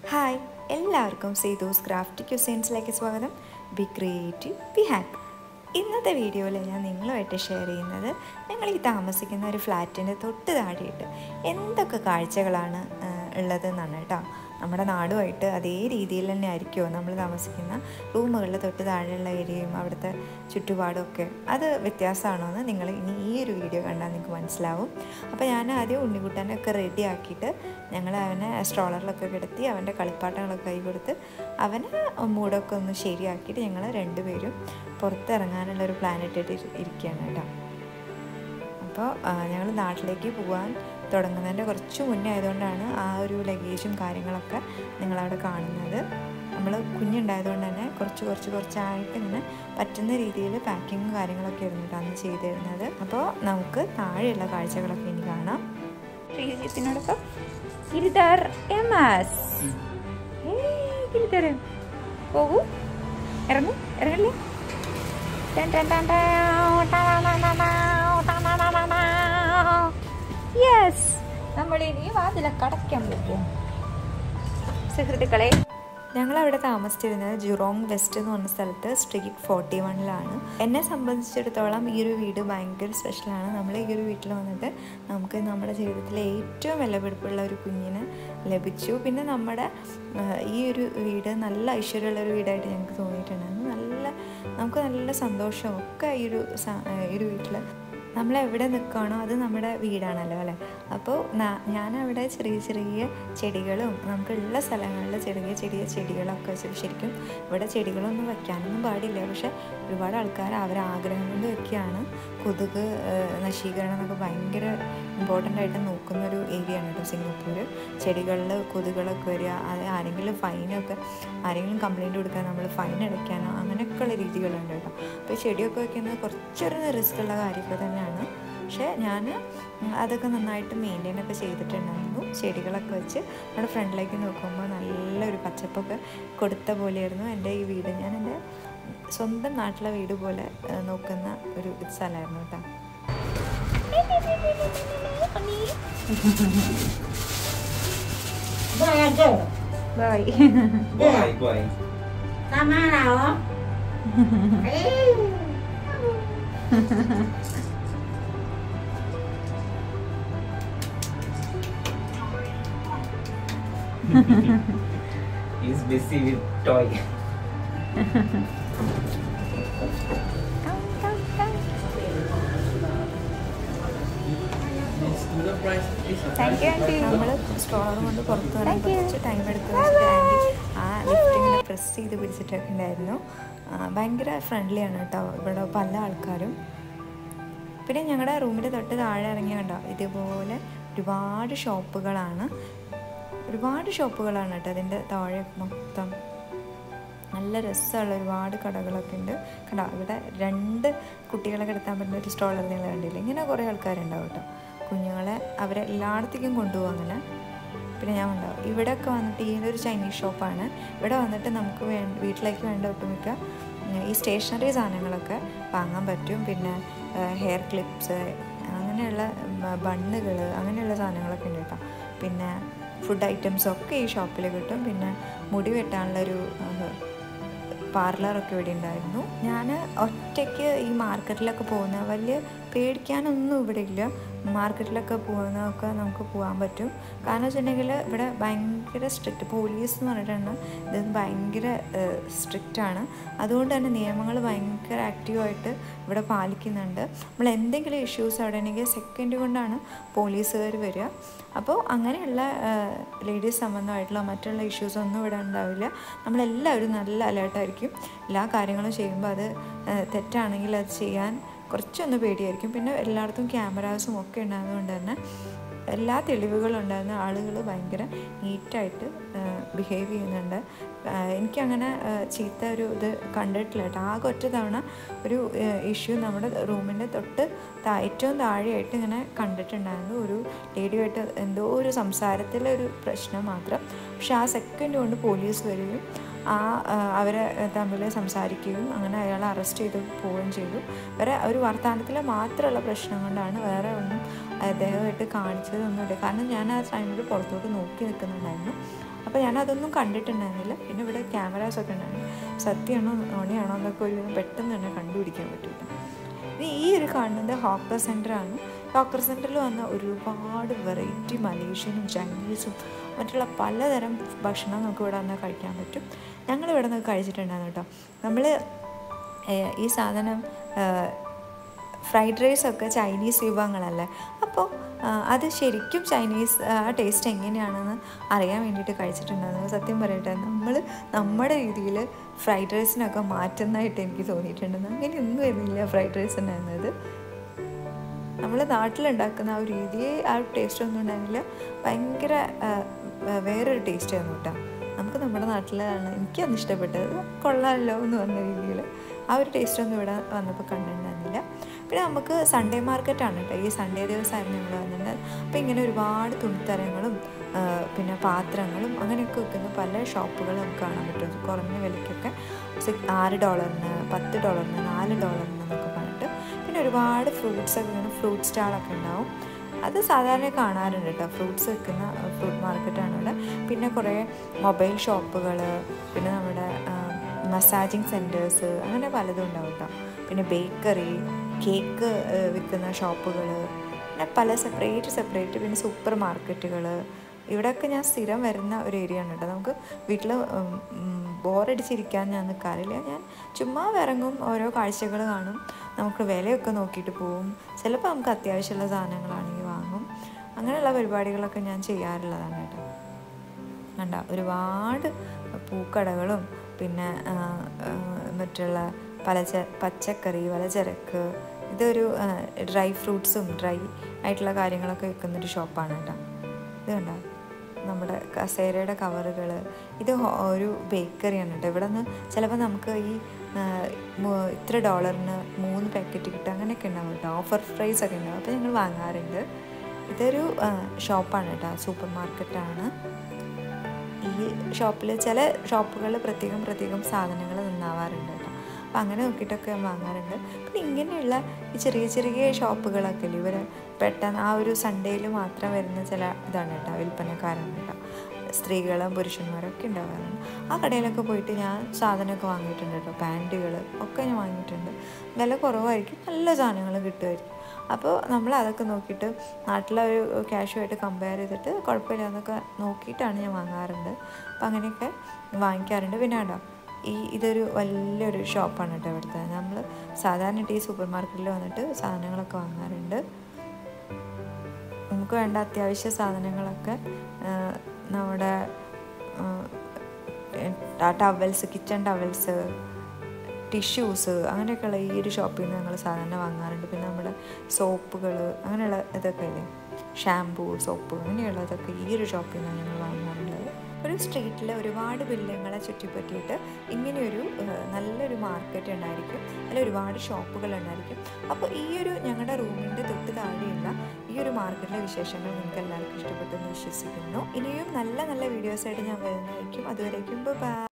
Hi, എല്ലാവർക്കും സീതൂസ് craft ക്യൂസൈൻസിലേക്ക് സ്വാഗതം. Be creative, be happy. ഇന്നത്തെ വീഡിയോയിൽ ഞാൻ നിങ്ങളുമായിട്ട് ഷെയർ ചെയ്യുന്നത് ഞങ്ങൾ ഈ താമസിക്കുന്ന ഒരു ഫ്ലാറ്റിൻ്റെ തൊട്ട് താഴെയിട്ട് എന്തൊക്കെ കാഴ്ചകളാണ് ഉള്ളതെന്നാണ് കേട്ടോ. നമ്മുടെ നാടുമായിട്ട് അതേ രീതിയിൽ തന്നെ ആയിരിക്കുമോ നമ്മൾ താമസിക്കുന്ന റൂമുകളിൽ തൊട്ട് താഴെയുള്ള ഏരിയയും അവിടുത്തെ ചുറ്റുപാടും ഒക്കെ അത് വ്യത്യാസമാണോ എന്ന് നിങ്ങൾ ഇനി ഈ ഒരു വീഡിയോ കണ്ടാൽ നിങ്ങൾക്ക് മനസ്സിലാവും. അപ്പോൾ ഞാൻ ആദ്യം ഉണ്ണിക്കുട്ടനൊക്കെ റെഡി ആക്കിയിട്ട് ഞങ്ങൾ അവനെ സ്ട്രോളറിലൊക്കെ കിടത്തി അവൻ്റെ കളിപ്പാട്ടങ്ങളൊക്കെ കൈ കൊടുത്ത് അവനെ മൂടൊക്കെ ഒന്ന് ശരിയാക്കിയിട്ട് ഞങ്ങൾ രണ്ടുപേരും പുറത്തിറങ്ങാനുള്ളൊരു പ്ലാൻ ഇട്ടിട്ട് ഇരിക്കുകയാണ് കേട്ടോ. അപ്പോൾ ഞങ്ങൾ നാട്ടിലേക്ക് പോകാൻ തുടങ്ങുന്നതിൻ്റെ കുറച്ച് മുന്നേ ആയതുകൊണ്ടാണ് ആ ഒരു ലഗേജും കാര്യങ്ങളൊക്കെ നിങ്ങളവിടെ കാണുന്നത്. നമ്മൾ കുഞ്ഞുണ്ടായതുകൊണ്ട് തന്നെ കുറച്ചായിട്ട് ഇങ്ങനെ പറ്റുന്ന രീതിയിൽ പാക്കിങ്ങും കാര്യങ്ങളൊക്കെ ആയിരുന്നു അന്ന് ചെയ്തിരുന്നത്. അപ്പോൾ നമുക്ക് താഴെയുള്ള കാഴ്ചകളൊക്കെ ഇനി കാണാം. ശ്രീജിത്തിനോടൊപ്പം ഗിരിധർ ഗിരിധർ പോകൂ, ഇറങ്ങല്ലേ. യെസ്, നമ്മളിനി വാതിലൊക്കെ അടയ്ക്കാൻ പറ്റും. സുഹൃത്തുക്കളെ, ഞങ്ങളവിടെ താമസിച്ചിരുന്നത് ജുറോങ് വെസ്റ്റ് എന്ന് പറഞ്ഞ സ്ഥലത്ത് സ്ട്രീറ്റ് 41 എന്നെ സംബന്ധിച്ചിടത്തോളം ഈ ഒരു വീട് ഭയങ്കര സ്പെഷ്യലാണ്. നമ്മൾ ഈ ഒരു വീട്ടിൽ വന്നിട്ട് നമുക്ക് നമ്മുടെ ജീവിതത്തിലെ ഏറ്റവും വിലപിടിപ്പുള്ള ഒരു കുഞ്ഞിനെ ലഭിച്ചു. പിന്നെ നമ്മുടെ ഈ ഒരു വീട് നല്ല ഐശ്വര്യമുള്ളൊരു വീടായിട്ട് ഞങ്ങൾക്ക് തോന്നിയിട്ടുണ്ടായിരുന്നു. നമുക്ക് നല്ല സന്തോഷവും ഒക്കെ ഈ ഒരു വീട്ടിൽ നമ്മളെവിടെ നിൽക്കുകയാണോ അത് നമ്മുടെ വീടാണല്ലോ അല്ലേ. അപ്പോൾ ഞാനവിടെ ചെറിയ ചെടികളും നമുക്കുള്ള സ്ഥലങ്ങളിൽ ചെറിയ ചെടികളൊക്കെ വെച്ചിട്ട്, ശരിക്കും ഇവിടെ ചെടികളൊന്നും വയ്ക്കാനൊന്നും പാടില്ല, പക്ഷെ ഒരുപാട് ആൾക്കാർ അവരാഗ്രഹം കൊണ്ട് വയ്ക്കുകയാണ്. കൊതുക് നശീകരണം എന്നൊക്കെ ഭയങ്കര ഇമ്പോർട്ടൻ്റ് ആയിട്ട് നോക്കുന്നൊരു ഏരിയ ആണ് കേട്ടോ സിംഗപ്പൂർ. ചെടികളിൽ കൊതുകുകളൊക്കെ വരിക, അത് ആരെങ്കിലും കംപ്ലയിൻറ്റ് കൊടുക്കാൻ നമ്മൾ ഫൈൻ അടയ്ക്കാനോ അങ്ങനെയൊക്കെയുള്ള രീതികളുണ്ട് കേട്ടോ. അപ്പോൾ ചെടിയൊക്കെ വയ്ക്കുന്നത് കുറച്ചൊരു റിസ്ക് ഉള്ള കാര്യമൊക്കെ തന്നെയാണ്. പക്ഷേ ഞാൻ അതൊക്കെ നന്നായിട്ട് മെയിൻറ്റെയിൻ ഒക്കെ ചെയ്തിട്ടുണ്ടായിരുന്നു. ചെടികളൊക്കെ വെച്ച് നമ്മുടെ ഫ്രണ്ടിലേക്ക് നോക്കുമ്പോൾ നല്ലൊരു പച്ചപ്പൊക്കെ കൊടുത്ത പോലെയായിരുന്നു എൻ്റെ ഈ വീട്. ഞാൻ എൻ്റെ സ്വന്തം നാട്ടിലെ വീട് പോലെ നോക്കുന്ന ഒരു സ്ഥലമായിരുന്നു കേട്ടോ. He's busy with toy. നമ്മൾ സ്ട്രോളർ കൊണ്ട് പുറത്ത് വരാൻ കുറച്ച് ടൈം എടുത്ത് ആ ലിഫ്റ്റിങ്ങനെ പ്രസ് ചെയ്ത് പിടിച്ചിട്ടൊക്കെ ഉണ്ടായിരുന്നു. ഭയങ്കര ഫ്രണ്ട്ലിയാണ് കേട്ടോ ഇവിടെ പല ആൾക്കാരും. പിന്നെ ഞങ്ങളുടെ റൂമിൻ്റെ തൊട്ട് താഴെ ഇറങ്ങി കണ്ടോ, ഇതുപോലെ ഒരുപാട് ഷോപ്പുകളാണ് കേട്ടോ. അതിൻ്റെ താഴെ മൊത്തം നല്ല രസമുള്ള ഒരുപാട് കടകളൊക്കെ ഉണ്ട് കണ്ടോ. ഇവിടെ 2 കുട്ടികളെ കിടത്താൻ പറ്റുന്ന ഒരു സ്ട്രോളർ നിങ്ങൾ കണ്ടില്ല. ഇങ്ങനെ കുറേ ആൾക്കാരുണ്ടാവും കേട്ടോ. കുഞ്ഞുങ്ങളെ അവരെ എല്ലായിടത്തേക്കും കൊണ്ടുപോകും അങ്ങനെ. പിന്നെ ഞാൻ ഉണ്ടാവും ഇവിടെയൊക്കെ വന്നിട്ട് ഇതൊരു ചൈനീസ് ഷോപ്പാണ്. ഇവിടെ വന്നിട്ട് നമുക്ക് വീട്ടിലേക്ക് വേണ്ട ഒട്ടുമിക്ക ഈ സ്റ്റേഷനറി സാധനങ്ങളൊക്കെ വാങ്ങാൻ പറ്റും. പിന്നെ ഹെയർ ക്ലിപ്സ്, അങ്ങനെയുള്ള ബണ്ണുകൾ, അങ്ങനെയുള്ള സാധനങ്ങളൊക്കെ ഉണ്ട് കേട്ടോ. പിന്നെ ഫുഡ് ഐറ്റംസൊക്കെ ഈ ഷോപ്പിൽ കിട്ടും. പിന്നെ മുടി വെട്ടാനുള്ളൊരു പാർലറൊക്കെ ഇവിടെ ഉണ്ടായിരുന്നു. ഞാൻ ഒറ്റയ്ക്ക് ഈ മാർക്കറ്റിലൊക്കെ പോകുന്ന വലിയ പേടിക്കാനൊന്നും ഇവിടെ ഇല്ല. മാർക്കറ്റിലൊക്കെ പോകുന്നതൊക്കെ നമുക്ക് പോകാൻ പറ്റും. കാരണം വെച്ചിട്ടുണ്ടെങ്കിൽ ഇവിടെ ഭയങ്കര സ്ട്രിക്റ്റ്, പോലീസ് എന്ന് പറഞ്ഞിട്ടുണ്ട്, ഇത് ഭയങ്കര സ്ട്രിക്റ്റാണ്. അതുകൊണ്ട് തന്നെ നിയമങ്ങൾ ഭയങ്കര ആക്റ്റീവായിട്ട് ഇവിടെ പാലിക്കുന്നുണ്ട്. നമ്മൾ എന്തെങ്കിലും ഇഷ്യൂസ് അവിടെ ഉണ്ടെങ്കിൽ സെക്കൻഡ് കൊണ്ടാണ് പോലീസുകാർ വരിക. അപ്പോൾ അങ്ങനെയുള്ള ലേഡീസ് സംബന്ധമായിട്ടുള്ള മറ്റുള്ള ഇഷ്യൂസൊന്നും ഇവിടെ ഉണ്ടാവില്ല. നമ്മളെല്ലാവരും നല്ല അലേർട്ടായിരിക്കും. എല്ലാ കാര്യങ്ങളും ചെയ്യുമ്പോൾ അത് തെറ്റാണെങ്കിൽ അത് ചെയ്യാൻ കുറച്ചൊന്ന് പേടിയായിരിക്കും. പിന്നെ എല്ലായിടത്തും ക്യാമറാസും ഒക്കെ ഉണ്ടാകുന്നതുകൊണ്ട് തന്നെ എല്ലാ തെളിവുകളും ഉണ്ടാകുന്ന ആളുകൾ ഭയങ്കര നീറ്റായിട്ട് ബിഹേവ് ചെയ്യുന്നുണ്ട്. എനിക്കങ്ങനെ ചീത്ത ഒരു ഇത് കണ്ടിട്ടില്ല കേട്ടോ. ആകെ ഒറ്റ തവണ ഒരു ഇഷ്യൂ നമ്മുടെ റൂമിൻ്റെ തൊട്ട് ഏറ്റവും താഴെയായിട്ട് ഇങ്ങനെ കണ്ടിട്ടുണ്ടായിരുന്നു. ഒരു ലേഡിയുമായിട്ട് എന്തോ ഒരു സംസാരത്തിലൊരു പ്രശ്നം മാത്രം. പക്ഷെ ആ സെക്കൻഡ് കൊണ്ട് പോലീസ് വരികയും അവരെ തമ്മിൽ സംസാരിക്കുകയും അങ്ങനെ അയാളെ അറസ്റ്റ് ചെയ്ത് പോവുകയും ചെയ്തു. വേറെ ഒരു വർത്തമാനത്തിൽ മാത്രമുള്ള പ്രശ്നം കൊണ്ടാണ്, വേറെ ഒന്നും അദ്ദേഹമായിട്ട് കാണിച്ചതൊന്നുമില്ല. കാരണം ഞാൻ ആ ടൈമിൽ പുറത്തോട്ട് നോക്കി നിൽക്കുന്നുണ്ടായിരുന്നു. അപ്പോൾ ഞാനതൊന്നും കണ്ടിട്ടുണ്ടായിരുന്നില്ല. പിന്നെ ഇവിടെ ക്യാമറാസൊക്കെ ഉണ്ടായിരുന്നു. സത്യമാണോ നോണിയാണോ എന്നൊക്കെ ഒരു പെട്ടെന്ന് തന്നെ കണ്ടുപിടിക്കാൻ പറ്റില്ല. ഇനി ഈ ഒരു കാണുന്നത് ഹോക്കർ സെൻ്ററാണ്. ഹോക്കർ സെൻ്ററിൽ വന്ന ഒരുപാട് വെറൈറ്റി മലേഷ്യനും ചൈനീസും മറ്റുള്ള പലതരം ഭക്ഷണം നമുക്ക് ഇവിടെ വന്നാൽ കഴിക്കാൻ പറ്റും. ഞങ്ങളിവിടെ നിന്ന് കഴിച്ചിട്ടുണ്ടായിരുന്നു കേട്ടോ. നമ്മൾ ഈ സാധനം ഫ്രൈഡ് റൈസൊക്കെ ചൈനീസ് വിഭവങ്ങളല്ലേ, അപ്പോൾ അത് ശരിക്കും ചൈനീസ് ആ ടേസ്റ്റ് എങ്ങനെയാണെന്ന് അറിയാൻ വേണ്ടിയിട്ട് കഴിച്ചിട്ടുണ്ടായിരുന്നു. സത്യം പറയട്ടെ, നമ്മൾ നമ്മുടെ രീതിയിൽ ഫ്രൈഡ് റൈസിനൊക്കെ മാറ്റുന്നതായിട്ട് എനിക്ക് തോന്നിയിട്ടുണ്ടെന്ന്. അങ്ങനെയൊന്നും വരുന്നില്ല ഫ്രൈഡ് റൈസ് ഉണ്ടായിരുന്നത്. നമ്മൾ നാട്ടിലുണ്ടാക്കുന്ന ആ ഒരു രീതിയെ ആ ഒരു ടേസ്റ്റ് ഒന്നും ഉണ്ടായിരുന്നില്ല. ഭയങ്കര വേറൊരു ടേസ്റ്റ് ആയിരുന്നു കേട്ടോ. നമുക്ക് നമ്മുടെ നാട്ടിലാണ് എനിക്കന്ന് ഇഷ്ടപ്പെട്ടത്. കൊള്ളാമല്ലോ എന്ന് പറഞ്ഞ രീതിയിൽ ആ ഒരു ടേസ്റ്റൊന്നും ഇവിടെ വന്നപ്പോൾ കണ്ടിട്ടുണ്ടായിരുന്നില്ല. പിന്നെ നമുക്ക് സൺഡേ മാർക്കറ്റാണ് കേട്ടോ. ഈ സൺഡേ ദിവസമായിരുന്നു ഞങ്ങൾ വന്നിട്ടുണ്ടായത്. അപ്പോൾ ഇങ്ങനെ ഒരുപാട് തുണിത്തരങ്ങളും പിന്നെ പാത്രങ്ങളും അങ്ങനെയൊക്കെ വെക്കുന്ന പല ഷോപ്പുകൾ നമുക്ക് കാണാൻ പറ്റും. കുറഞ്ഞ വിലയ്ക്കൊക്കെ $6, $10, $4 എന്നൊക്കെ പറഞ്ഞിട്ട്. പിന്നെ ഒരുപാട് ഫ്രൂട്ട്സൊക്കെ ഇങ്ങനെ ഫ്രൂട്ട് സ്റ്റാളൊക്കെ ഉണ്ടാവും. അത് സാധാരണ കാണാറുണ്ട് കേട്ടോ. ഫ്രൂട്ട്സ് വെക്കുന്ന ഫ്രൂട്ട് മാർക്കറ്റാണ് ഇവിടെ. പിന്നെ കുറേ മൊബൈൽ ഷോപ്പുകൾ, പിന്നെ നമ്മുടെ മസാജിങ് സെൻറ്റേഴ്സ്, അങ്ങനെ പലതും ഉണ്ടാവും കേട്ടോ. പിന്നെ ബേക്കറി, കേക്ക് വിൽക്കുന്ന ഷോപ്പുകൾ, പിന്നെ പല സെപ്പറേറ്റ് പിന്നെ സൂപ്പർ മാർക്കറ്റുകൾ. ഇവിടെയൊക്കെ ഞാൻ സ്ഥിരം വരുന്ന ഒരു ഏരിയ ആണ് കേട്ടോ. നമുക്ക് വീട്ടിൽ ബോറടിച്ചിരിക്കാൻ ഞാൻ നിൽക്കാറില്ല. ഞാൻ ചുമ്മാ ഇറങ്ങും, ഓരോ കാഴ്ചകൾ കാണും, നമുക്ക് വിലയൊക്കെ നോക്കിയിട്ട് പോവും. ചിലപ്പോൾ നമുക്ക് അത്യാവശ്യമുള്ള സാധനങ്ങളാണെങ്കിൽ വാങ്ങും. അങ്ങനെയുള്ള പരിപാടികളൊക്കെ ഞാൻ ചെയ്യാറുള്ളതാണ് കേട്ടോ. കണ്ട ഒരുപാട് പൂക്കടകളും പിന്നെ മറ്റുള്ള പച്ചക്കറി, പലചരക്ക്, ഇതൊരു ഡ്രൈ ഫ്രൂട്ട്സും ഡ്രൈ ആയിട്ടുള്ള കാര്യങ്ങളൊക്കെ വിൽക്കുന്നൊരു ഷോപ്പാണ് കേട്ടോ. ഇത് കണ്ടോ, നമ്മുടെ കസേരയുടെ കവറുകൾ. ഇത് ഒരു ബേക്കറിയാണ് കേട്ടോ. ഇവിടെ നിന്ന് ചിലപ്പോൾ നമുക്ക് ഈ ഇത്ര $3 പാക്കറ്റ് കിട്ടുക അങ്ങനെയൊക്കെ ഉണ്ടാവും കേട്ടോ. ഓഫർ പ്രൈസ് ഒക്കെ ഉണ്ടാവും. അപ്പോൾ ഞങ്ങൾ വാങ്ങാറുണ്ട്. ഇതൊരു ഷോപ്പാണ് കേട്ടോ, സൂപ്പർ മാർക്കറ്റാണ്. ഈ ഷോപ്പിൽ ചില ഷോപ്പുകളിൽ പ്രത്യേകം സാധനങ്ങൾ നന്നാവാറുണ്ട് കേട്ടോ. അപ്പോൾ അങ്ങനെ നോക്കിയിട്ടൊക്കെ വാങ്ങാറുണ്ട്. പിന്നെ ഇങ്ങനെയുള്ള ഈ ചെറിയ ഷോപ്പുകളൊക്കെ ഇല്ലേ, ഇവർ പെട്ടെന്ന് ആ ഒരു സൺഡേയിൽ മാത്രം വരുന്ന ചില ഇതാണ് കേട്ടോ, വിൽപ്പനക്കാരാണ് കേട്ടോ. സ്ത്രീകളും പുരുഷന്മാരൊക്കെ ഉണ്ടാകാറുണ്ട്. ആ കടയിലൊക്കെ പോയിട്ട് ഞാൻ സാധനമൊക്കെ വാങ്ങിയിട്ടുണ്ട് കേട്ടോ. പാൻറ്റുകൾ ഒക്കെ ഞാൻ വാങ്ങിയിട്ടുണ്ട്. വില കുറവായിരിക്കും, നല്ല സാധനങ്ങൾ കിട്ടുമായിരിക്കും. അപ്പോൾ നമ്മൾ അതൊക്കെ നോക്കിയിട്ട് നാട്ടിലെ ഒരു ക്യാഷുമായിട്ട് കമ്പയർ ചെയ്തിട്ട് കുഴപ്പമില്ല എന്നൊക്കെ നോക്കിയിട്ടാണ് ഞാൻ വാങ്ങാറുണ്ട്. അപ്പോൾ അങ്ങനെയൊക്കെ വാങ്ങിക്കാറുണ്ട്. പിന്നെ കേട്ടോ, ഇതൊരു വലിയൊരു ഷോപ്പാണ് കേട്ടോ ഇവിടുത്തെ. നമ്മൾ സാധാരണ ഈ സൂപ്പർ മാർക്കറ്റിൽ വന്നിട്ട് സാധനങ്ങളൊക്കെ വാങ്ങാറുണ്ട്. നമുക്ക് വേണ്ട അത്യാവശ്യ സാധനങ്ങളൊക്കെ നമ്മുടെ ടവൽസ്, കിച്ചൺ ടവൽസ്, ടിഷ്യൂസ്, അങ്ങനെയൊക്കെയുള്ള ഈ ഒരു ഷോപ്പിൽ നിന്ന് ഞങ്ങൾ സാധാരണ വാങ്ങാറുണ്ട്. പിന്നെ നമ്മുടെ സോപ്പുകൾ, അങ്ങനെയുള്ള ഇതൊക്കെ ഇല്ലേ, ഷാമ്പൂ, സോപ്പ്, അങ്ങനെയുള്ളതൊക്കെ ഈ ഒരു ഷോപ്പിൽ നിന്നാണ് ഞങ്ങൾ വാങ്ങാറുള്ളത്. ഒരു സ്ട്രീറ്റിൽ ഒരുപാട് ബിൽഡിങ്ങുകളെ ചുറ്റിപ്പറ്റിയിട്ട് ഇങ്ങനെയൊരു നല്ലൊരു മാർക്കറ്റ് ഉണ്ടായിരിക്കും. അതിൽ ഒരുപാട് ഷോപ്പുകൾ ഉണ്ടായിരിക്കും. അപ്പോൾ ഈ ഒരു ഞങ്ങളുടെ റൂമിൻ്റെ തൊട്ട് താഴെയുള്ള ഈ ഒരു മാർക്കറ്റിലെ വിശേഷങ്ങൾ നിങ്ങൾക്ക് എല്ലാവർക്കും ഇഷ്ടപ്പെട്ടെന്ന് വിശ്വസിക്കുന്നു. ഇനിയും നല്ല വീഡിയോസായിട്ട് ഞാൻ വരുന്നതായിരിക്കും. അതുവരേക്കും ബൈ.